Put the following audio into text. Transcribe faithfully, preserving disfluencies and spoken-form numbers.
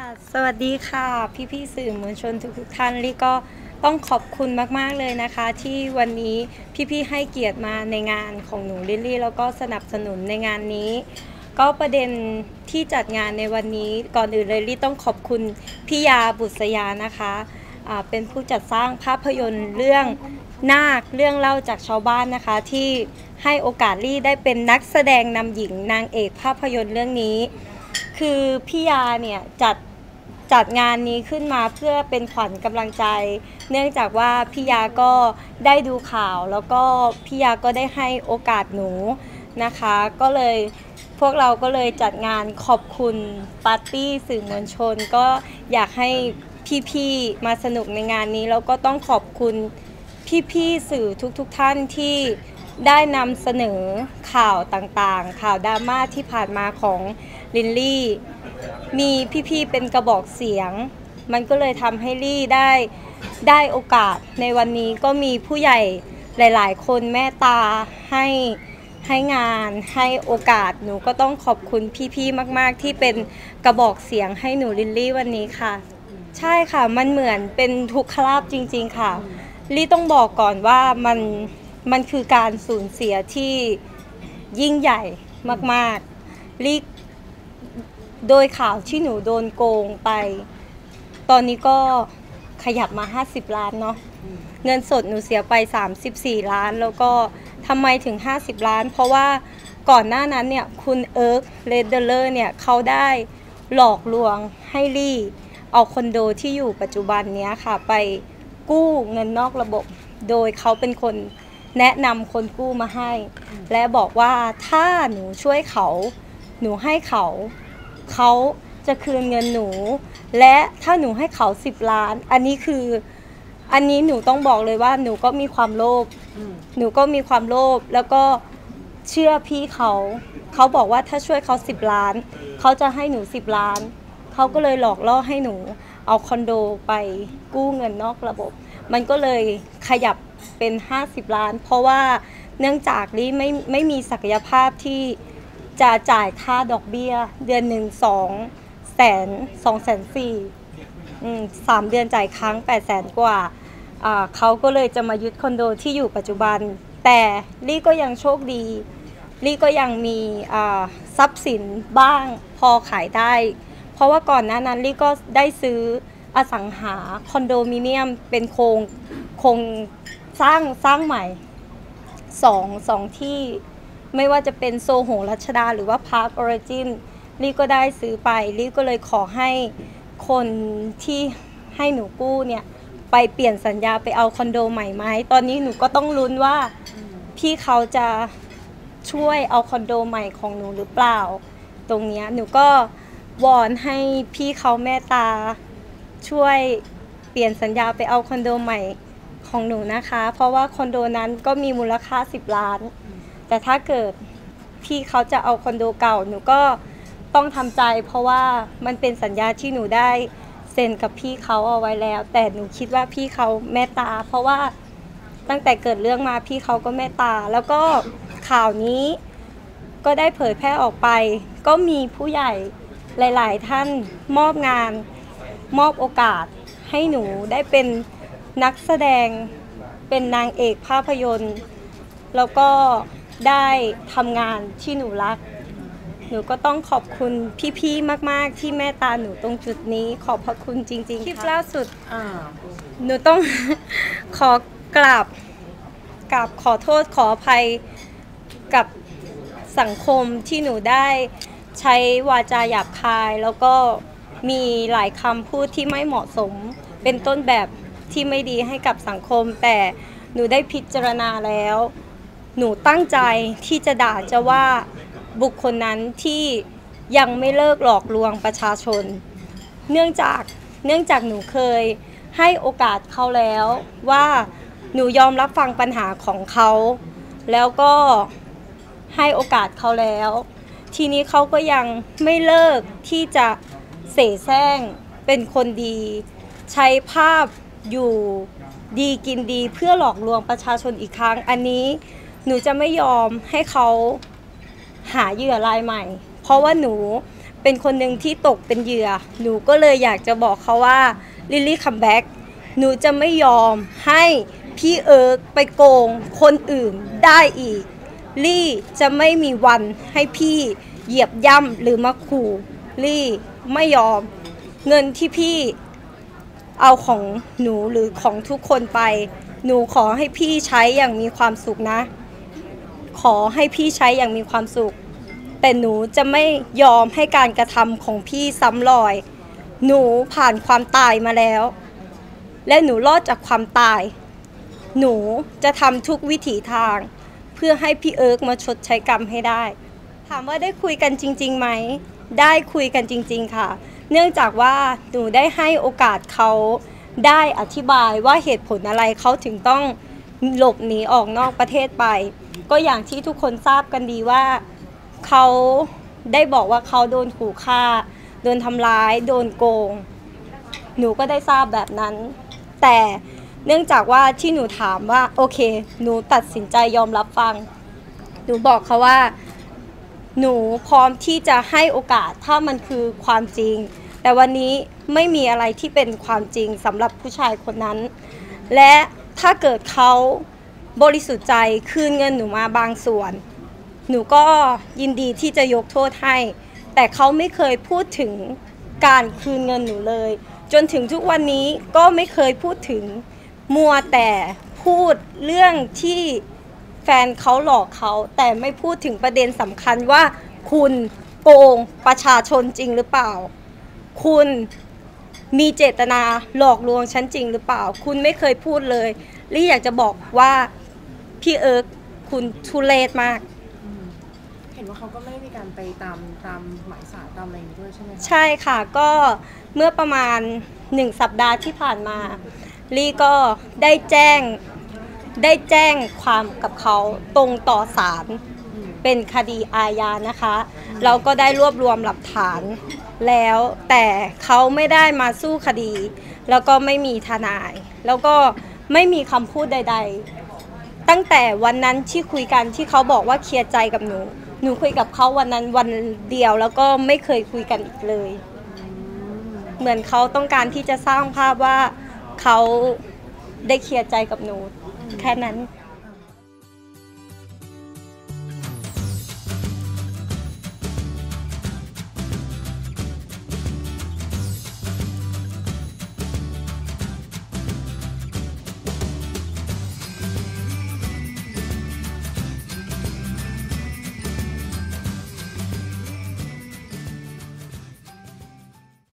สวัสดีค่ะพี่พี่สื่อมวลชนทุกทุกท่านลี่ก็ต้องขอบคุณมากๆเลยนะคะที่วันนี้พี่พี่ให้เกียรติมาในงานของหนูลิลลี่แล้วก็สนับสนุนในงานนี้ก็ประเด็นที่จัดงานในวันนี้ก่อนอื่นเลยลี่ต้องขอบคุณพี่ยาบุษยานะคะะเป็นผู้จัดสร้างภาพยนตร์เรื่องนาคเรื่องเล่าจากชาวบ้านนะคะที่ให้โอกาสลี่ได้เป็นนักแสดงนำหญิงนางเอกภาพยนตร์เรื่องนี้คือพี่ยาเนี่ยจัดจัดงานนี้ขึ้นมาเพื่อเป็นขวัญกำลังใจเนื่องจากว่าพี่ยาก็ได้ดูข่าวแล้วก็พี่ยาก็ได้ให้โอกาสหนูนะคะก็เลยพวกเราก็เลยจัดงานขอบคุณปาร์ตี้สื่อมวลชนก็อยากให้พี่ๆมาสนุกในงานนี้แล้วก็ต้องขอบคุณพี่ๆสื่อทุกๆท่านที่ได้นำเสนอข่าวต่างๆข่าวดราม่าที่ผ่านมาของลิลลี่มีพี่ๆเป็นกระบอกเสียงมันก็เลยทำให้ลี่ได้ได้โอกาสในวันนี้ก็มีผู้ใหญ่หลายๆคนเมตตาให้ให้งานให้โอกาสหนูก็ต้องขอบคุณพี่ๆมากๆที่เป็นกระบอกเสียงให้หนูลิลลี่วันนี้ค่ะใช่ค่ะมันเหมือนเป็นทุกขลาภจริงๆค่ะลี่ต้องบอกก่อนว่ามันมันคือการสูญเสียที่ยิ่งใหญ่มากๆลี่โดยข่าวที่หนูโดนโกงไปตอนนี้ก็ขยับมาห้าสิบล้านเนาะเงินสดหนูเสียไปสามสิบสี่ล้านแล้วก็ทำไมถึงห้าสิบล้านเพราะว่าก่อนหน้านั้นเนี่ยคุณเอิร์กเรดเดอร์เนี่ยเขาได้หลอกลวงให้ลี่เอาคอนโดที่อยู่ปัจจุบันเนี้ยค่ะไปกู้เงินนอกระบบโดยเขาเป็นคนแนะนำคนกู้มาให้และบอกว่าถ้าหนูช่วยเขาหนูให้เขาเขาจะคืนเงินหนูและถ้าหนูให้เขาสิบล้านอันนี้คืออันนี้หนูต้องบอกเลยว่าหนูก็มีความโลภหนูก็มีความโลภแล้วก็เชื่อพี่เขาเขาบอกว่าถ้าช่วยเขาสิบล้านเขาจะให้หนูสิบล้านเขาก็เลยหลอกล่อให้หนูเอาคอนโดไปกู้เงินนอกระบบมันก็เลยขยับเป็นห้าสิบล้านเพราะว่าเนื่องจากลี่ไม่ไม่มีศักยภาพที่จะจ่ายค่าดอกเบี้ยเดือนหนึ่งสองแสนสองแสนสี่สามเดือนจ่ายครั้งแปดแสนกว่าเขาก็เลยจะมายึดคอนโดที่อยู่ปัจจุบันแต่ลี่ก็ยังโชคดีลี่ก็ยังมีทรัพย์สินบ้างพอขายได้เพราะว่าก่อนหน้านั้นลี่ก็ได้ซื้ออสังหาคอนโดมิเนียมเป็นโครงโครงสร้างสร้างใหม่สองสองที่ไม่ว่าจะเป็นโซโหรัชดาหรือว่าพาร์คออริจินลี่ก็ได้ซื้อไปลี่ก็เลยขอให้คนที่ให้หนูกู้เนี่ยไปเปลี่ยนสัญญาไปเอาคอนโดใหม่ไหมตอนนี้หนูก็ต้องลุ้นว่าพี่เขาจะช่วยเอาคอนโดใหม่ของหนูหรือเปล่าตรงนี้หนูก็วอนให้พี่เขาเมตตาช่วยเปลี่ยนสัญญาไปเอาคอนโดใหม่ของหนูนะคะเพราะว่าคอนโดนั้นก็มีมูลค่าสิบล้านแต่ถ้าเกิดพี่เขาจะเอาคอนโดเก่าหนูก็ต้องทำใจเพราะว่ามันเป็นสัญญาที่หนูได้เซ็นกับพี่เขาเอาไว้แล้วแต่หนูคิดว่าพี่เขาเมตตาเพราะว่าตั้งแต่เกิดเรื่องมาพี่เขาก็เมตตาแล้วก็ข่าวนี้ก็ได้เผยแพร่ออกไปก็มีผู้ใหญ่หลายๆท่านมอบงานมอบโอกาสให้หนูได้เป็นนักแสดงเป็นนางเอกภาพยนตร์แล้วก็ได้ทำงานที่หนูรักหนูก็ต้องขอบคุณพี่ๆมากๆที่เมตตาหนูตรงจุดนี้ขอบพระคุณจริงๆคลิปล่าสุดหนูต้อง ขอกราบกราบขอโทษขออภัยกับสังคมที่หนูได้ใช้วาจาหยาบคายแล้วก็มีหลายคำพูดที่ไม่เหมาะสมเป็นต้นแบบที่ไม่ดีให้กับสังคมแต่หนูได้พิจารณาแล้วหนูตั้งใจที่จะด่าจะว่าบุคคลนั้นที่ยังไม่เลิกหลอกลวงประชาชนเนื่องจากเนื่องจากหนูเคยให้โอกาสเขาแล้วว่าหนูยอมรับฟังปัญหาของเขาแล้วก็ให้โอกาสเขาแล้วทีนี้เขาก็ยังไม่เลิกที่จะเสแสร้งเป็นคนดีใช้ภาพอยู่ดีกินดีเพื่อหลอกลวงประชาชนอีกครั้งอันนี้หนูจะไม่ยอมให้เขาหาเหยื่อรายใหม่เพราะว่าหนูเป็นคนหนึ่งที่ตกเป็นเหยื่อหนูก็เลยอยากจะบอกเขาว่าลิลลี่คัมแบ็กหนูจะไม่ยอมให้พี่เอิร์กไปโกงคนอื่นได้อีกลี่จะไม่มีวันให้พี่เหยียบย่ำหรือมาขู่ลี่ไม่ยอมเงินที่พี่เอาของหนูหรือของทุกคนไปหนูขอให้พี่ใช้อย่างมีความสุขนะขอให้พี่ใช้อย่างมีความสุขแต่หนูจะไม่ยอมให้การกระทำของพี่ซ้ำรอยหนูผ่านความตายมาแล้วและหนูรอดจากความตายหนูจะทำทุกวิถีทางเพื่อให้พี่เอิร์กมาชดใช้กรรมให้ได้ถามว่าได้คุยกันจริงๆไหมได้คุยกันจริงๆค่ะเนื่องจากว่าหนูได้ให้โอกาสเขาได้อธิบายว่าเหตุผลอะไรเขาถึงต้องหลบหนีออกนอกประเทศไปก็อย่างที่ทุกคนทราบกันดีว่าเขาได้บอกว่าเขาโดนขู่ฆ่าโดนทำร้ายโดนโกงหนูก็ได้ทราบแบบนั้นแต่เนื่องจากว่าที่หนูถามว่าโอเคหนูตัดสินใจยอมรับฟังหนูบอกเขาว่าหนูพร้อมที่จะให้โอกาสถ้ามันคือความจริงแต่วันนี้ไม่มีอะไรที่เป็นความจริงสำหรับผู้ชายคนนั้นและถ้าเกิดเขาบริสุทธิ์ใจคืนเงินหนูมาบางส่วนหนูก็ยินดีที่จะยกโทษให้แต่เขาไม่เคยพูดถึงการคืนเงินหนูเลยจนถึงทุกวันนี้ก็ไม่เคยพูดถึงมัวแต่พูดเรื่องที่แฟนเขาหลอกเขาแต่ไม่พูดถึงประเด็นสำคัญว่าคุณโกงประชาชนจริงหรือเปล่าคุณมีเจตนาหลอกลวงฉันจริงหรือเปล่าคุณไม่เคยพูดเลยลี่อยากจะบอกว่าพี่เอิร์กคุณทุเรศมากเห็นว่าเขาก็ไม่ได้มีการไปตามตามหมายสารตามอะไรอย่างนี้ด้วยใช่ไหมคะใช่ค่ะก็เมื่อประมาณหนึ่งสัปดาห์ที่ผ่านมาลี่ก็ได้แจ้งได้แจ้งความกับเขาตรงต่อศาลเป็นคดีอาญานะคะเราก็ได้รวบรวมหลักฐานแล้วแต่เขาไม่ได้มาสู้คดีแล้วก็ไม่มีทนายแล้วก็ไม่มีคำพูดใดๆตั้งแต่วันนั้นที่คุยกันที่เขาบอกว่าเคลียร์ใจกับหนูหนูคุยกับเขาวันนั้นวันเดียวแล้วก็ไม่เคยคุยกันอีกเลยเหมือนเขาต้องการที่จะสร้างภาพว่าเขาได้เคลียร์ใจกับหนูแค่นั้น